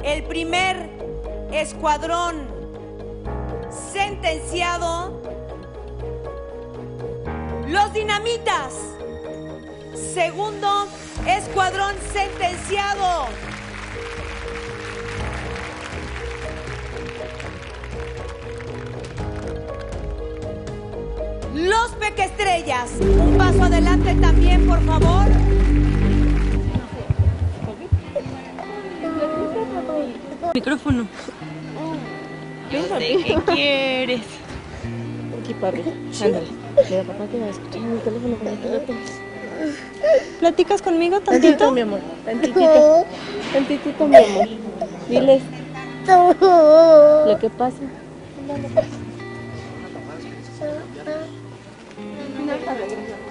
El primer escuadrón sentenciado, los Dinamitas. Segundo escuadrón sentenciado, los Pequestrellas. Un paso adelante también, por favor. Micrófono. Yo sé qué quieres. Aquí, papi. Ándale. Mira, papá te va a escuchar en el teléfono cuando te lo tengas. ¿Platicas conmigo Tantito, tantito? mi amor. Tantitito. Tantitito, mi amor. Diles lo que pasa. No, ahorita regreso.